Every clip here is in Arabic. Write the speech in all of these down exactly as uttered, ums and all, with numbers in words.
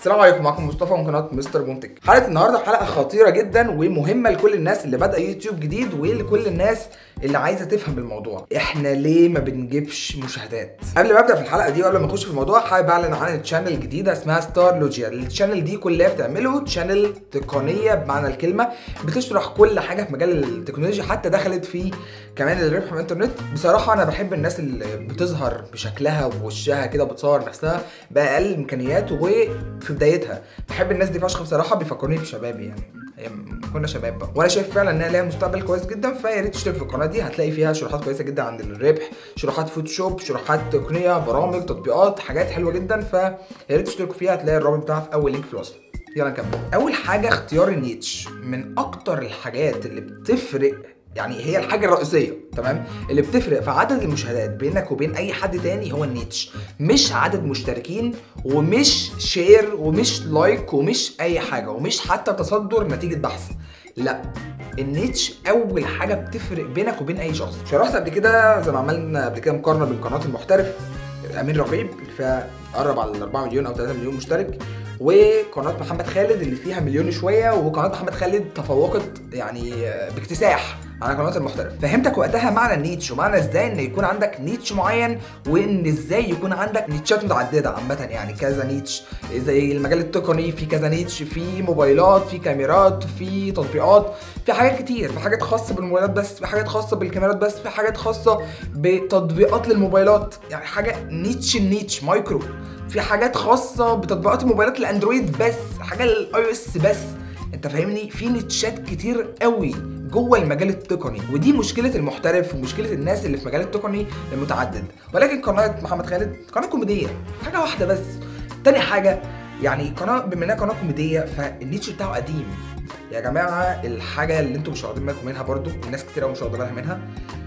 السلام عليكم، معكم مصطفى من قناه مستر بومتك. حلقه النهارده حلقه خطيره جدا ومهمه لكل الناس اللي بادئه يوتيوب جديد ولكل الناس اللي عايزه تفهم الموضوع. احنا ليه ما بنجيبش مشاهدات؟ قبل ما ابدا في الحلقه دي وقبل ما اخش في الموضوع، حابب اعلن عن تشانل جديده اسمها ستار لوجيا. التشانل دي كل اللي بتعمله تشانل تقنيه بمعنى الكلمه، بتشرح كل حاجه في مجال التكنولوجيا، حتى دخلت في كمان الربح من الانترنت. بصراحه انا بحب الناس اللي بتظهر بشكلها وبوشها كده، بتصور نفسها باقل امكانيات وفي بدايتها. بحب الناس دي فشخ بصراحه، بيفكروني بشبابي يعني ايام كنا شباب بقى، وانا شايف فعلا انها ليها مستقبل كويس جدا. فيا ريت تشترك في القناه دي، هتلاقي فيها شروحات كويسه جدا عن الربح، شروحات فوتوشوب، شروحات تقنيه، برامج، تطبيقات، حاجات حلوه جدا. فيا ريت تشتركوا فيها، هتلاقي الرابط بتاعها في اول لينك في الوصف. يلا نكمل. اول حاجه اختيار النيتش، من اكتر الحاجات اللي بتفرق، يعني هي الحاجة الرئيسية تمام اللي بتفرق في عدد المشاهدات بينك وبين أي حد تاني، هو النيتش. مش عدد مشتركين ومش شير ومش لايك ومش أي حاجة ومش حتى تصدر نتيجة بحث، لا، النيتش أول حاجة بتفرق بينك وبين أي شخص. شرحت قبل كده زي ما عملنا قبل كده مقارنة بين قناة المحترف أمين رقيب اللي فيها قرب على أربعة مليون أو ثلاثة مليون مشترك، وقناه محمد خالد اللي فيها مليون شويه. وقناه محمد خالد تفوقت يعني باكتساح على قناه المحترف. فهمتك وقتها معنى النيتش ومعنى ازاي ان يكون عندك نيتش معين، وان ازاي يكون عندك نيتشات متعدده عامه، يعني كذا نيتش. زي المجال التقني في كذا نيتش، في موبايلات، في كاميرات، في تطبيقات، في حاجات كتير، في حاجات خاصه بالموبايلات بس، في حاجات خاصه بالكاميرات بس، في حاجات خاصه بتطبيقات للموبايلات، يعني حاجه نيتش النيتش مايكرو. في حاجات خاصه بتطبيقات الموبايلات الاندرويد بس، حاجه للاي او اس بس. انت فاهمني؟ في نيتشات كتير قوي جوه المجال التقني، ودي مشكله المحترف ومشكله الناس اللي في مجال التقني المتعدد. ولكن قناه محمد خالد قناه كوميديه، حاجه واحده بس. تاني حاجه، يعني قناه بما انها قناه كوميديه فالنيتش بتاعه قديم يا جماعه. الحاجه اللي انتم مش واخدين بالكم منها، برضو الناس كتير قوي مش واخده بالها منها،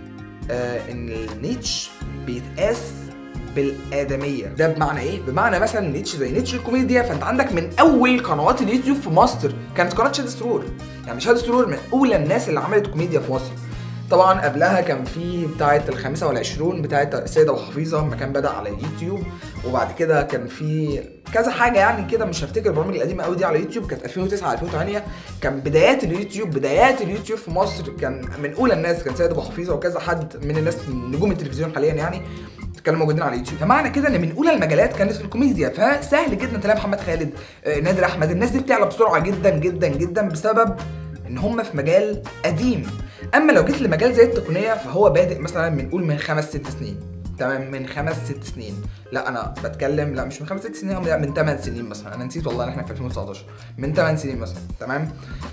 آه ان النيتش بيتقاس بالآدمية. ده بمعنى ايه؟ بمعنى مثلا نيتش زي نيتش الكوميديا، فانت عندك من اول قنوات اليوتيوب في مصر كانت قناه شادي سرور. يعني شادي سرور من اولى الناس اللي عملت كوميديا في مصر. طبعا قبلها كان في بتاعه الخامسه والعشرون بتاعه السيده وحفيظه لما كان بدا على اليوتيوب، وبعد كده كان في كذا حاجه يعني كده، مش هفتكر البرامج القديمه قوي دي على اليوتيوب، كانت ألفين وتسعة ألفين وثمانية. كان بدايات اليوتيوب، بدايات اليوتيوب في مصر كان من اولى الناس كان سيد ابو حفيظه وكذا حد من الناس نجوم التلفزيون حاليا يعني كانوا موجودين على اليوتيوب. فمعنى كده ان من اولى المجالات كانت في الكوميديا، فسهل جدا تلاقي محمد خالد، آه، نادر احمد، الناس دي بتعلى بسرعه جدا جدا جدا بسبب ان هم في مجال قديم. اما لو جيت لمجال زي التقنيه فهو بادئ مثلا من قول من خمس ست سنين، تمام، من خمس ست سنين، لا انا بتكلم لا مش من خمس ست سنين، لا من ثمان سنين مثلا، انا نسيت والله ان احنا في ألفين وتسعتاشر، من ثمان سنين مثلا، تمام.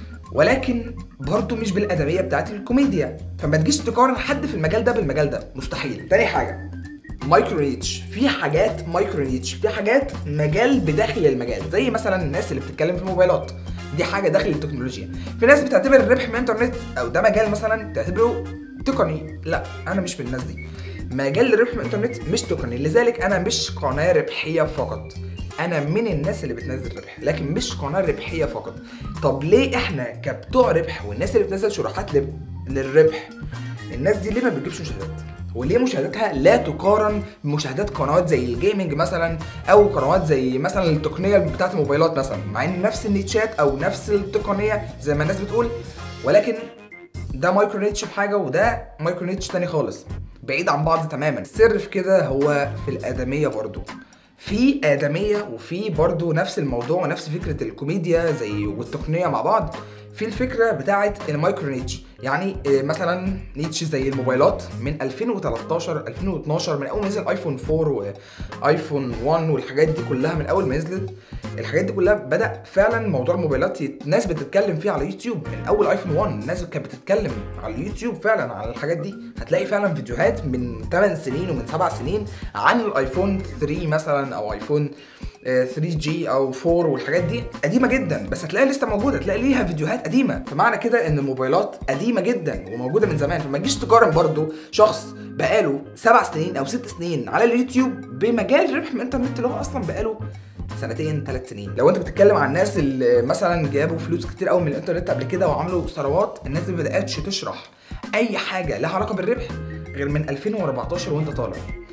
ولكن برضه مش بالادميه بتاعت الكوميديا، فما تجيش تقارن حد في المجال ده بالمجال ده، مستحيل. تاني حاجه، مايكرو نيتش. في حاجات مايكرو نيتش، في حاجات مجال بداخل المجال، زي مثلا الناس اللي بتتكلم في الموبايلات، دي حاجه داخل التكنولوجيا. في ناس بتعتبر الربح من الانترنت او ده مجال مثلا تعتبره تقني، لا انا مش من الناس دي. مجال الربح من الانترنت مش تقني، لذلك انا مش قناه ربحيه فقط، انا من الناس اللي بتنزل ربح لكن مش قناه ربحيه فقط. طب ليه احنا كبتوع ربح والناس اللي بتنزل شروحات للربح، الناس دي ليه ما بتجيبش مشاهدات؟ وليه مشاهداتها لا تقارن بمشاهدات قنوات زي الجيمنج مثلا، او قنوات زي مثلا التقنيه بتاعت الموبايلات مثلا، مع ان نفس النيتشات او نفس التقنيه زي ما الناس بتقول، ولكن ده مايكرو نيتش في حاجه وده مايكرو نيتش تاني خالص، بعيد عن بعض تماما. السر في كده هو في الادميه، برضو في ادميه وفي برضو نفس الموضوع ونفس فكره الكوميديا زي والتقنيه مع بعض. في الفكره بتاعه المايكرو نيتش، يعني مثلا نيتش زي الموبايلات من ألفين وتلتاشر ألفين واثناشر، من اول ما نزل ايفون فور وايفون واحد والحاجات دي كلها، من اول ما نزلت الحاجات دي كلها بدا فعلا موضوع الموبايلات الناس بتتكلم فيه على يوتيوب. من اول ايفون واحد الناس كانت بتتكلم على اليوتيوب فعلا على الحاجات دي. هتلاقي فعلا فيديوهات من ثمان سنين ومن سبع سنين عن الايفون ثلاثة مثلا او ايفون ثري جي او فور والحاجات دي قديمه جدا، بس هتلاقيها لسه موجوده، تلاقي ليها فيديوهات قديمه. فمعنى كده ان الموبايلات قديمه جدا وموجوده من زمان. فما تجيش تقارن برضو شخص بقاله سبع سنين او ست سنين على اليوتيوب بمجال ربح من الانترنت اللي هو اصلا بقاله سنتين ثلاث سنين. لو انت بتتكلم عن الناس اللي مثلا جابوا فلوس كتير قوي من الانترنت قبل كده وعملوا ثروات، الناس دي ما بداتش تشرح اي حاجه لها علاقه بالربح غير من ألفين وأربعتاشر وانت طالع.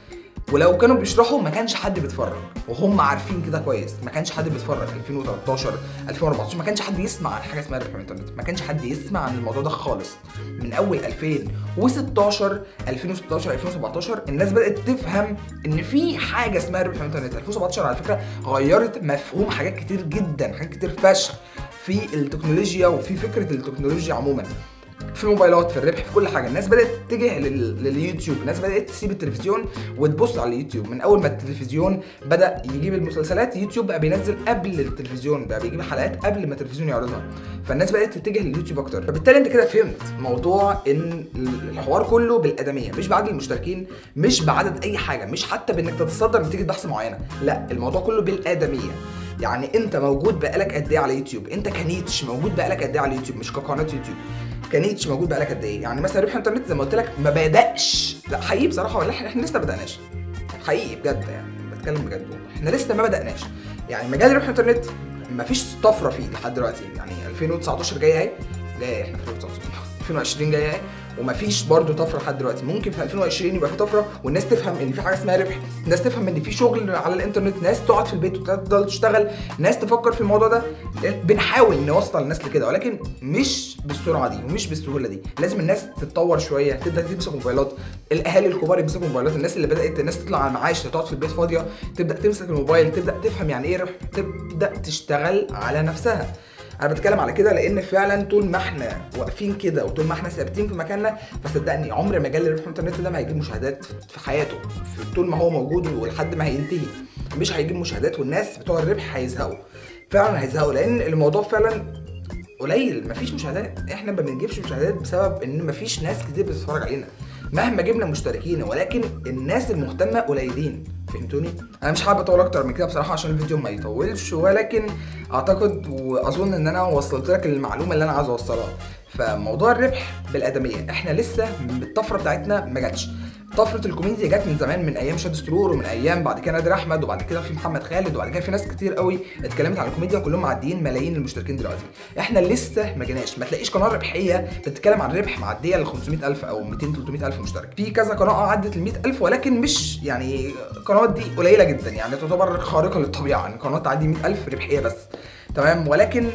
ولو كانوا بيشرحوا ما كانش حد بيتفرج، وهم عارفين كده كويس. ما كانش حد بيتفرج ألفين وتلتاشر ألفين وأربعتاشر، ما كانش حد يسمع عن حاجه اسمها ربح من الانترنت، ما كانش حد يسمع عن الموضوع ده خالص. من اول ألفين وستاشر ألفين وستاشر ألفين وسبعتاشر الناس بدات تفهم ان في حاجه اسمها ربح من الانترنت. ألفين وسبعتاشر على فكره غيرت مفهوم حاجات كتير جدا، حاجات كتير فشخ في التكنولوجيا وفي فكره التكنولوجيا عموما، في الموبايلات، في الربح، في كل حاجه. الناس بدات تتجه لل... لليوتيوب، الناس بدات تسيب التلفزيون وتبص على اليوتيوب. من اول ما التلفزيون بدا يجيب المسلسلات، يوتيوب بقى بينزل قبل التلفزيون، بقى بيجيب حلقات قبل ما التلفزيون يعرضها، فالناس بدات تتجه لليوتيوب اكتر. فبالتالي انت كده فهمت موضوع ان الحوار كله بالادميه، مش بعدد المشتركين، مش بعدد اي حاجه، مش حتى بانك تتصدر نتيجه بحث معينه، لا، الموضوع كله بالادميه. يعني انت موجود بقالك قد ايه على يوتيوب؟ انت كنيتش موجود بقالك قد ايه على يوتيوب؟ مش كقناه يوتيوب، كنيتش موجود بقالك قد ايه؟ يعني مثلا ربح انترنت زي ما قلت لك ما بداش، لا حقيقي بصراحه، ولا احنا لسه ما بداناش حقيقي بجد، يعني بتكلم بجد، احنا لسه ما بداناش. يعني مجال ربح انترنت ما فيش طفره فيه لحد دلوقتي. يعني ألفين وتسعتاشر جايه اهي، جايه احنا في ألفين وتسعتاشر ألفين وعشرين جايه اهي، ومفيش برضه طفره لحد دلوقتي. ممكن في ألفين وعشرين يبقى في طفره والناس تفهم ان في حاجه اسمها ربح، الناس تفهم ان في شغل على الانترنت، ناس تقعد في البيت وتفضل تشتغل، ناس تفكر في الموضوع ده. بنحاول نوصل الناس لكده، ولكن مش بالسرعه دي ومش بالسهوله دي. لازم الناس تتطور شويه، تبدا تمسك موبايلات، الاهالي الكبار يمسكوا موبايلات، الناس اللي بدات الناس تطلع على المعاش تقعد في البيت فاضيه تبدا تمسك الموبايل، تبدا تفهم يعني ايه ربح، تبدا تشتغل على نفسها. انا بتكلم على كده لان فعلا طول ما احنا واقفين كده وطول ما احنا ثابتين في مكاننا، فصدقني عمر مجال ربح الانترنت ده ما هيجيب مشاهدات في حياته، في طول ما هو موجود ولحد ما هينتهي مش هيجيب مشاهدات، والناس بتوع الربح هيزهقوا، فعلا هيزهقوا، لان الموضوع فعلا قليل، مفيش مشاهدات. احنا ما بنجيبش مشاهدات بسبب ان مفيش ناس كتير بتتفرج علينا مهما جبنا مشتركين، ولكن الناس المهتمه قليلين، فهمتوني؟ انا مش حابب اطول اكتر من كده بصراحه عشان الفيديو ما يطولش، ولكن اعتقد واظن ان انا وصلت لك المعلومه اللي انا عايز اوصلها. فموضوع الربح بالادميه، احنا لسه الطفره بتاعتنا ما جاتش. طفره الكوميديا جت من زمان، من ايام شاد سترور، ومن ايام بعد كده نادر احمد، وبعد كده في محمد خالد، وبعد كده في ناس كتير قوي اتكلمت عن الكوميديا، وكلهم معديين ملايين المشتركين دلوقتي. احنا لسه ما جيناش، ما تلاقيش قناه ربحيه بتتكلم عن ربح معديه ل خمسمية ألف او مئتين ثلاثمية ألف مشترك. في كذا قناه عدت ال مئة ألف، ولكن مش يعني القنوات دي قليله جدا، يعني تعتبر خارقه للطبيعه، يعني قناه تعدي مئة ألف ربحيه بس، تمام. ولكن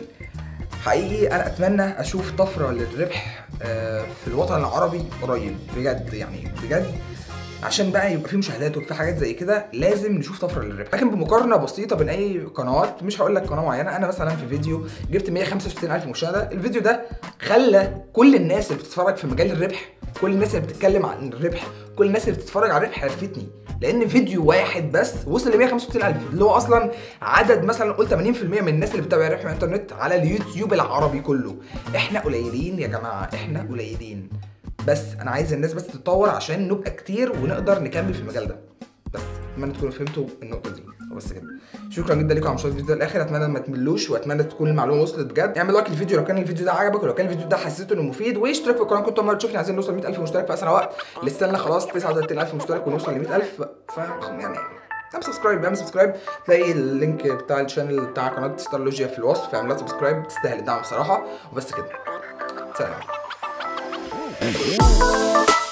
حقيقي انا اتمنى اشوف طفره للربح في الوطن العربي قريب بجد، يعني بجد، عشان بقى يبقى في مشاهدات وفي حاجات زي كده، لازم نشوف طفره للربح. لكن بمقارنه بسيطه بين اي قنوات، مش هقول لك قناه معينه، انا مثلا في فيديو جبت مئة وخمسة وستين ألف مشاهده، الفيديو ده خلى كل الناس اللي بتتفرج في مجال الربح، كل الناس اللي بتتكلم عن الربح، كل الناس اللي بتتفرج على الربح عرفتني، لان فيديو واحد بس وصل ل مئة وخمسة وستين ألف، اللي هو اصلا عدد مثلا قول ثمانين بالمئة من الناس اللي بتتابع ربح الانترنت على اليوتيوب العربي كله. احنا قليلين يا جماعه، احنا قليلين، بس انا عايز الناس بس تتطور عشان نبقى كتير ونقدر نكمل في المجال ده. بس اتمنى تكونوا فهمتوا النقطه دي، وبس كده. شكرا جدا لكم على مشاهده الفيديو للاخر، اتمنى ما تملوش، واتمنى تكون المعلومه وصلت بجد. اعمل لايك للفيديو لو كان الفيديو ده عجبك، ولو كان الفيديو ده حسيته انه مفيد، واشترك في القناه كنت اول مره تشوفني. عايزين نوصل مئة ألف مشترك في اسرع وقت، لسه لنا خلاص تسعة وثلاثين ألف مشترك ونوصل ل مئة ألف، ف يعني اعمل سبسكرايب، اعمل سبسكرايب، تلاقي اللينك بتاع الشانل بتاع قناه ستارلوجيا في الوصف، اعمل سبسكرايب، تستاهل الدعم بصراحه. وبس كده، سلام.